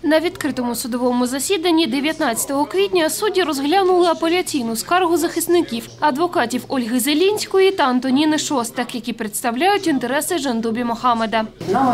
На відкритому судовому засіданні 19 квітня судді розглянули апеляційну скаргу захисників, адвокатів Ольги Зелінської та Антоніни Шостак, які представляють інтереси Жандубі Мохамеда.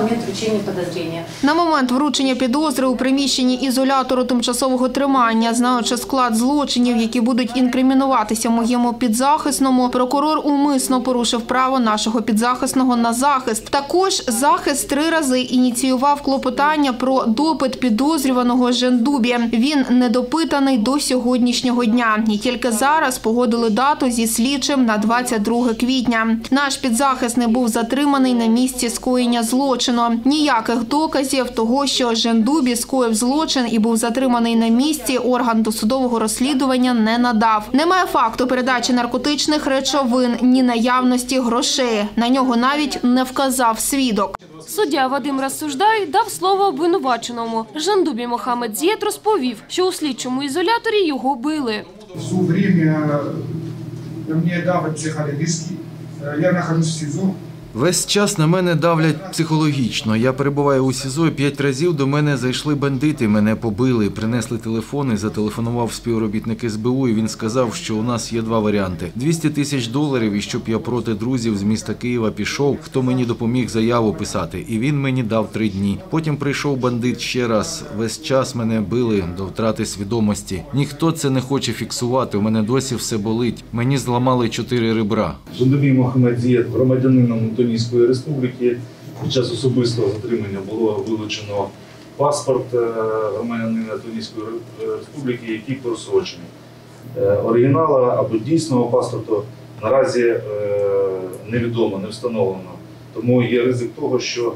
На момент вручення підозри у приміщенні ізолятору тимчасового тримання, знаючи склад злочинів, які будуть інкримінуватися моєму підзахисному, прокурор умисно порушив право нашого підзахисного на захист. Також захист 3 рази ініціював клопотання про допит підозрюваного Жандубі. Він недопитаний до сьогоднішнього дня. І тільки зараз погодили дату зі слідчим на 22 квітня. Наш підзахисний був затриманий на місці скоєння злочину. Ніяких доказів того, що Жандубі скоїв злочин і був затриманий на місці, орган досудового розслідування не надав. Немає факту передачі наркотичних речовин, ні наявності грошей. На нього навіть не вказав свідок. Суддя Вадим Рассуждай дав слово обвинуваченому. Жандубі Мохамед Зієд розповів, що у слідчому ізоляторі його били. Все время мені давать психологічний, я нахожусь в СІЗО. Весь час на мене давлять психологічно. Я перебуваю у СІЗО, і 5 разів до мене зайшли бандити, мене побили, принесли телефони, зателефонував співробітник СБУ, і він сказав, що у нас є 2 варіанти. $200 000, і щоб я проти друзів з міста Києва пішов, хто мені допоміг заяву писати. І він мені дав 3 дні. Потім прийшов бандит ще раз. Весь час мене били до втрати свідомості. Ніхто це не хоче фіксувати, у мене досі все болить. Мені зламали 4 ребра. Жандубі Мохамед Зієд, громадянином Тунізької республіки. Під час особистого затримання було вилучено паспорт громадянина Тунізької республіки, який просрочений. Оригінала або дійсного паспорту наразі невідомо, не встановлено. Тому є ризик того, що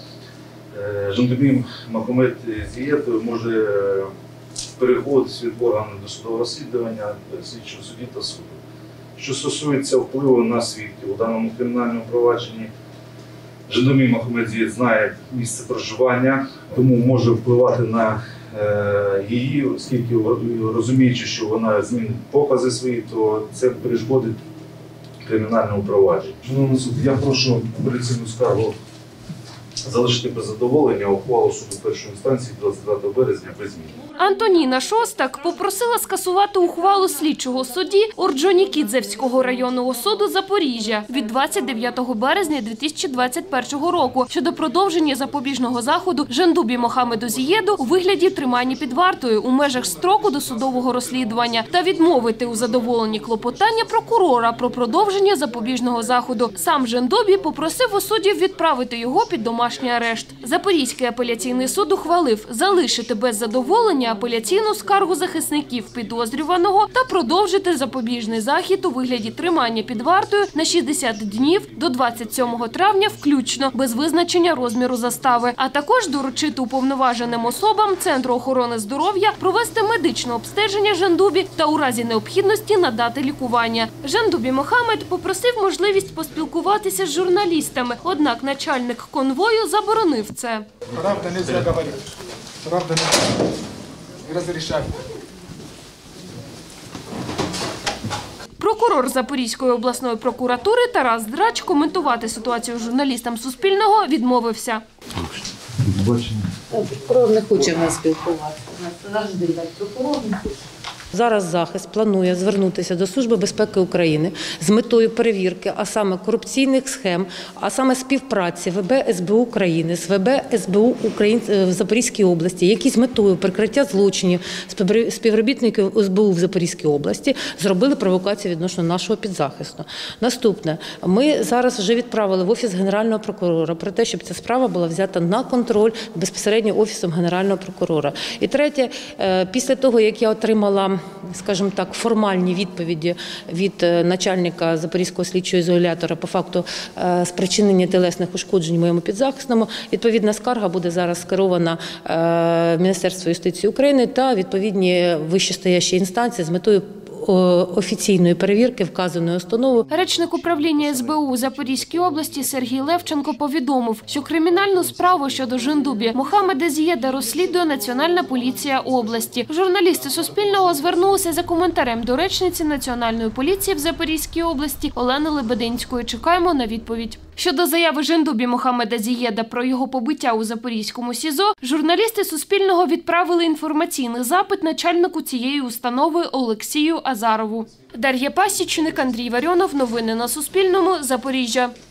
Жандубі Мохамед Зієд може переходити від органу досудового розслідування, слідчого судді та суду. Що стосується впливу на свідків, у даному кримінальному провадженні Жандубі Мохамед Зієд знає місце проживання, тому може впливати на її, оскільки розуміючи, що вона змінить покази свої, то це перешкодить кримінальному провадженню. Шановний суд, я прошу апеляційну скаргу залишити без задоволення ухвалу суду першої інстанції 29 березня без змін. Антоніна Шостак попросила скасувати ухвалу слідчого судді Орджонікідзевського районного суду Запоріжжя від 29 березня 2021 року щодо продовження запобіжного заходу Жандубі Мохамеду Зієду у вигляді тримання під вартою у межах строку досудового розслідування та відмовити у задоволенні клопотання прокурора про продовження запобіжного заходу. Сам Жандубі попросив у суддів відправити його під домашній арешт. Запорізький апеляційний суд ухвалив залишити без задоволення апеляційну скаргу захисників підозрюваного та продовжити запобіжний захід у вигляді тримання під вартою на 60 днів до 27 травня включно, без визначення розміру застави, а також доручити уповноваженим особам Центру охорони здоров'я провести медичне обстеження Жандубі та у разі необхідності надати лікування. Жандубі Мохамед попросив можливість поспілкуватися з журналістами, однак начальник конвою заборонив це. Правда не можна говорити. Правда не розрішаю. Прокурор Запорізької обласної прокуратури Тарас Драч коментувати ситуацію журналістам Суспільного відмовився. Прокурор не хоче в нас спілкуватися. Нас завжди так, прокурор не хоче. Зараз захист планує звернутися до Служби безпеки України з метою перевірки, а саме корупційних схем, а саме співпраці ВБ СБУ України з ВБ СБУ в Запорізькій області, які з метою прикриття злочинів співробітників СБУ в Запорізькій області зробили провокацію відносно нашого підзахисного. Наступне. Ми зараз вже відправили в Офіс Генерального прокурора про те, щоб ця справа була взята на контроль безпосередньо Офісом Генерального прокурора. І третє, після того, як я отримала, скажімо так, формальні відповіді від начальника Запорізького слідчого ізолятора по факту спричинення тілесних ушкоджень моєму підзахисному, відповідна скарга буде зараз скерована в Міністерство юстиції України та відповідні вищестоящі інстанції з метою офіційної перевірки вказаної установи. Речник управління СБУ у Запорізькій області Сергій Левченко повідомив, що кримінальну справу щодо Жандубі Мохамеда Зієда розслідує Національна поліція області. Журналісти Суспільного звернулися за коментарем до речниці Національної поліції в Запорізькій області Олени Лебединської. Чекаємо на відповідь. Щодо заяви Жендубі Мохамеда Зієда про його побиття у Запорізькому СІЗО, журналісти Суспільного відправили інформаційний запит начальнику цієї установи Олексію Азарову. Дар'я Пасічник, Андрій Варіонов. Новини на Суспільному. Запоріжжя.